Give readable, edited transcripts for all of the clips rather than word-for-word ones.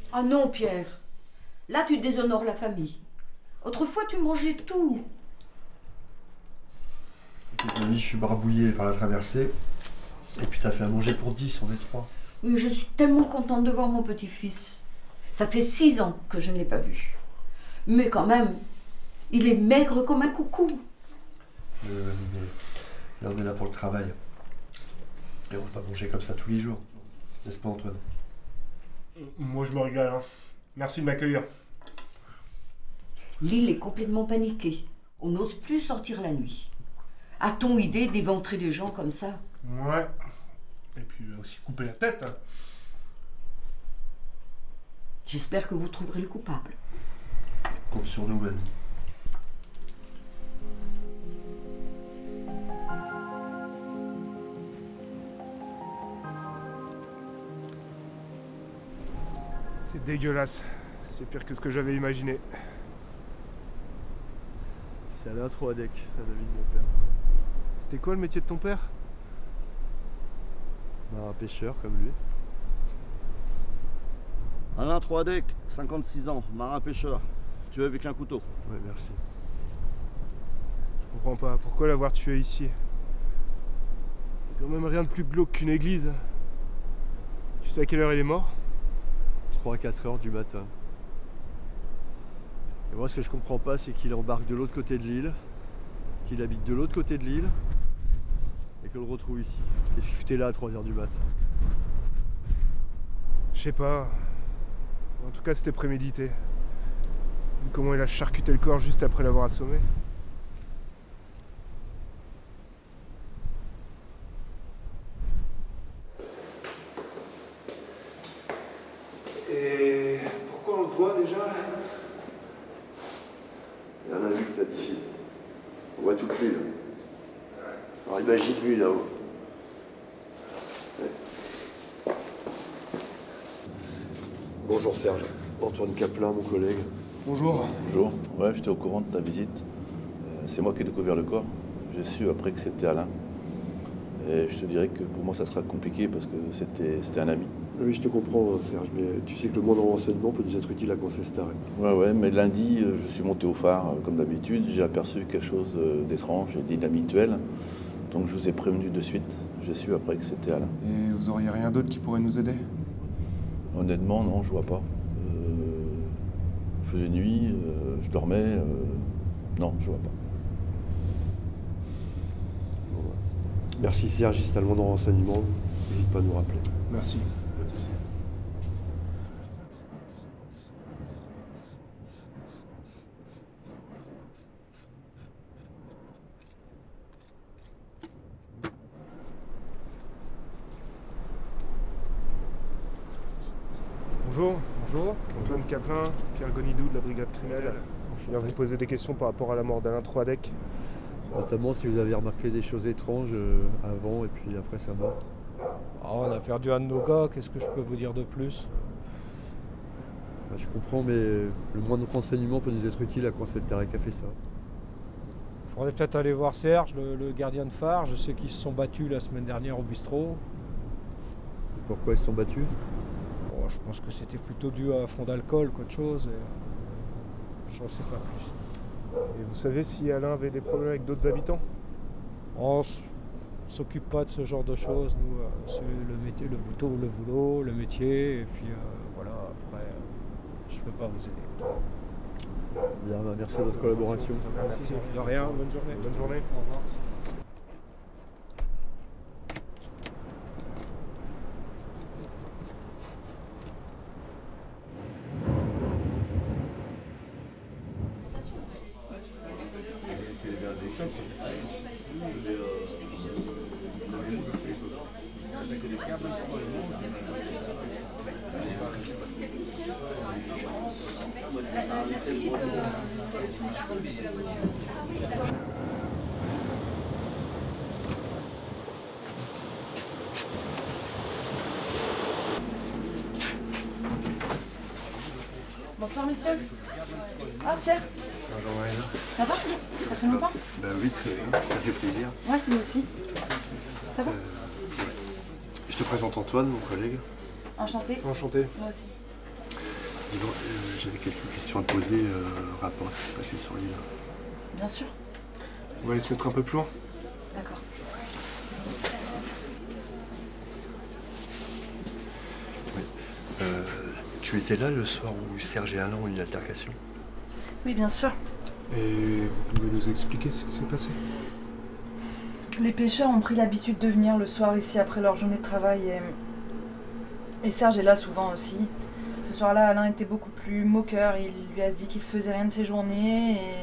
Ah non, Pierre. Là, tu déshonores la famille. Autrefois, tu mangeais tout. Écoute, mamie, je suis barbouillé par la traversée. Et puis t'as fait à manger pour 10, on est 3. Oui, je suis tellement contente de voir mon petit-fils. Ça fait 6 ans que je ne l'ai pas vu. Mais quand même, il est maigre comme un coucou. Mais là, on est là pour le travail. Et on ne peut pas manger comme ça tous les jours. N'est-ce pas, Antoine? Moi, je me régale. Hein. Merci de m'accueillir. L'île est complètement paniquée. On n'ose plus sortir la nuit. A-t-on idée d'éventrer des gens comme ça? Ouais. Et puis aussi couper la tête. Hein. J'espère que vous trouverez le coupable. Compte sur nous, mamie. C'est dégueulasse. C'est pire que ce que j'avais imaginé. C'est Alain Troadec, un ami de mon père. C'était quoi le métier de ton père? Un pêcheur comme lui. Alain Troadec, 56 ans, marin-pêcheur. Tu es avec un couteau. Ouais, merci. Je comprends pas. Pourquoi l'avoir tué ici? C'est quand même rien de plus glauque qu'une église. Tu sais à quelle heure il est mort? 3-4 heures du matin. Et moi, ce que je comprends pas, c'est qu'il embarque de l'autre côté de l'île, qu'il habite de l'autre côté de l'île, et qu'on le retrouve ici. Qu'est-ce qu'il foutait là à 3 heures du matin? Je sais pas. En tout cas, c'était prémédité. Vu comment il a charcuté le corps juste après l'avoir assommé. Et pourquoi on le voit déjà? Il y en a vu que t'as d'ici. On voit toute l'île. Alors imagine lui là-haut. Ouais. Bonjour Serge. Antoine Caplin, mon collègue. Bonjour. Bonjour, ouais, j'étais au courant de ta visite. C'est moi qui ai découvert le corps. J'ai su après que c'était Alain. Et je te dirais que pour moi ça sera compliqué parce que c'était un ami. Oui, je te comprends Serge, mais tu sais que le moindre renseignement peut nous être utile à Concestaré. Ouais, mais lundi, je suis monté au phare comme d'habitude. J'ai aperçu quelque chose d'étrange et d'inhabituel. Donc je vous ai prévenu de suite. J'ai su après que c'était Alain. Et vous auriez rien d'autre qui pourrait nous aider? Honnêtement, non, je vois pas. Il faisait nuit, je dormais. Non, je vois pas. Bon, ouais. Merci Serge, si t'as le moindre renseignement, n'hésite pas à nous rappeler. Merci. Bonjour. Antoine Caplin, Pierre Gonidou de la brigade criminelle. Je viens vous poser des questions par rapport à la mort d'Alain Troadec. Notamment si vous avez remarqué des choses étranges avant et puis après sa mort. Oh, on a perdu un de nos gars, qu'est-ce que je peux vous dire de plus? Bah, je comprends, mais le moindre renseignement peut nous être utile à Concestaré qui a fait ça. Il faudrait peut-être aller voir Serge, le gardien de phare. Je sais qu'ils se sont battus la semaine dernière au bistrot. Et pourquoi ils se sont battus? Oh, je pense que c'était plutôt dû à un fond d'alcool qu'autre chose. Et j'en sais pas plus. Et vous savez si Alain avait des problèmes avec d'autres habitants? On s'occupe pas de ce genre de choses. Nous, c'est le métier, le boulot, le métier. Et puis voilà, après, je peux pas vous aider. Bien, bah, merci de votre collaboration. Merci. De rien, bonne journée. Bonne journée. Au revoir. Bonsoir messieurs. Ah Pierre. Bonjour Marina. Ça va? Ça fait longtemps? Ben oui, très bien, ça fait plaisir. Ouais, moi aussi. Ça va? Je te présente Antoine, mon collègue. Enchanté. Enchanté. Moi aussi. Dis-moi, j'avais quelques questions à te poser rapport à ce qui s'est passé sur l'île. Bien sûr. On va aller se mettre un peu plus loin. D'accord. Tu étais là le soir où Serge et Alain ont eu une altercation? Oui, bien sûr. Et vous pouvez nous expliquer ce qui s'est passé? Les pêcheurs ont pris l'habitude de venir le soir ici après leur journée de travail et Serge est là souvent aussi. Ce soir-là, Alain était beaucoup plus moqueur. Il lui a dit qu'il faisait rien de ses journées et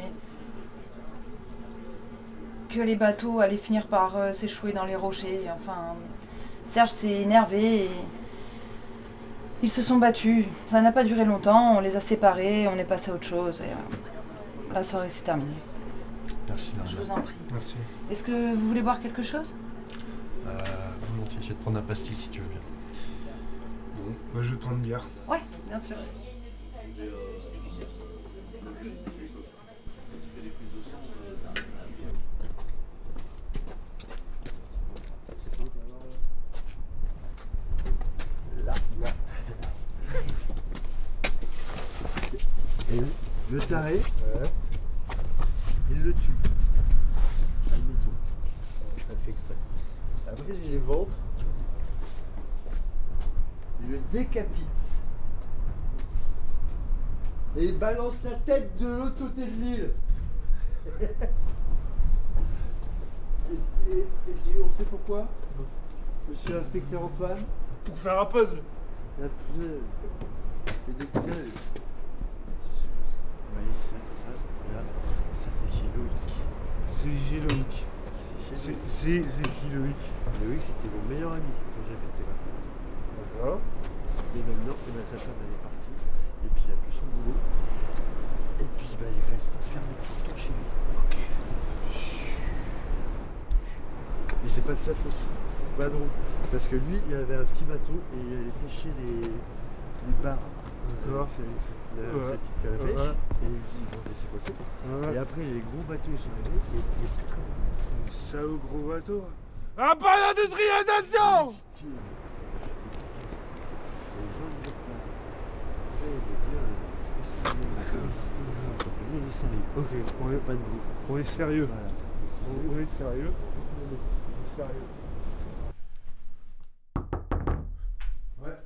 que les bateaux allaient finir par s'échouer dans les rochers. Enfin, Serge s'est énervé et ils se sont battus. Ça n'a pas duré longtemps, on les a séparés, on est passé à autre chose et la soirée s'est terminée. Merci, Maria. Je vous en prie. Merci. Est-ce que vous voulez boire quelque chose? Volontiers, je vais te prendre un pastis si tu veux bien. Bon, moi je vais prendre une bière. Ouais, bien sûr. Et le taré, il le tue. Admettons. Ça fait exprès. Après, il les ventre. Il le décapite. Et il balance la tête de l'autre côté de l'île. et on sait pourquoi, monsieur l'inspecteur Antoine? Pour faire un puzzle. Il y a des puzzles. Oui, ça c'est chez Loïc. C'est Loïc. C'est qui Loïc? Loïc, c'était mon meilleur ami quand j'habitais là. D'accord. Et maintenant, sa femme elle est partie. Et puis il a plus son boulot. Et puis il reste enfermé tout le temps chez lui. Ok. Et c'est pas de sa faute. C'est pas drôle. Parce que lui, il avait un petit bateau et il allait pêcher les barres. D'accord. Sa petite canne à pêche. Et il lui dit, bon, c'est quoi ça? Et après, les gros bateaux, ils sont arrivés et il n'y a plus de travail. Ça au gros bateau. Ah, pas l'industrialisation! Ok, on est pas de vous. On est sérieux. On est sérieux. On est sérieux. Ouais.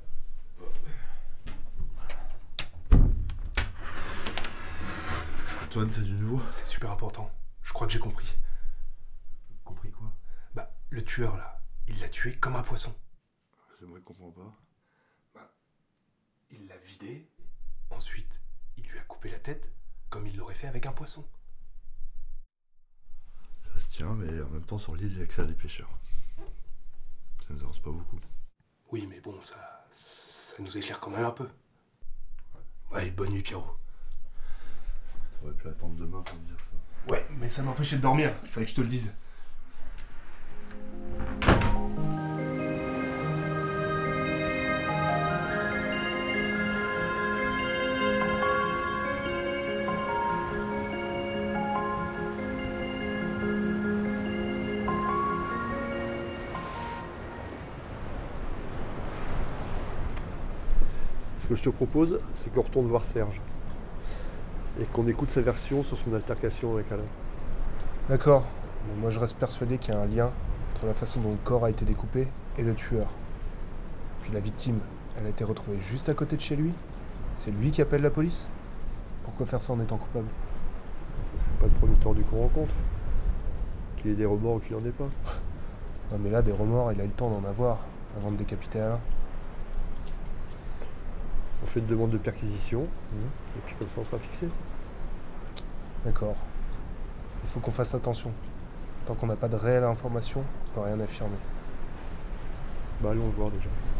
Antoine, t'as du nouveau? C'est super important. Je crois que j'ai compris. Compris quoi? Bah, le tueur là, il l'a tué comme un poisson. C'est moi qui comprends pas. Bah, il l'a vidé. Ensuite, il lui a coupé la tête comme il l'aurait fait avec un poisson. Ça se tient, mais en même temps, sur l'île, il n'y a que ça des pêcheurs. Ça nous avance pas beaucoup. Oui, mais bon, ça nous éclaire quand même un peu. Allez, bonne nuit, Pierrot. On aurait pu attendre demain pour me dire ça. Ouais, mais ça m'empêchait de dormir. Il fallait que je te le dise. Ce que je te propose, c'est qu'on retourne voir Serge. Et qu'on écoute sa version sur son altercation avec Alain. D'accord. Mais moi, je reste persuadé qu'il y a un lien entre la façon dont le corps a été découpé et le tueur. Puis la victime, elle a été retrouvée juste à côté de chez lui. C'est lui qui appelle la police? Pourquoi faire ça en étant coupable? Ça serait pas le premier temps du qu'on rencontre. Qu'il ait des remords ou qu'il en ait pas. Non mais là, des remords, il a eu le temps d'en avoir avant de décapiter Alain. On fait une demande de perquisition, et puis comme ça on sera fixé. D'accord. Il faut qu'on fasse attention. Tant qu'on n'a pas de réelle information, on peut rien affirmer. Bah allons le voir déjà.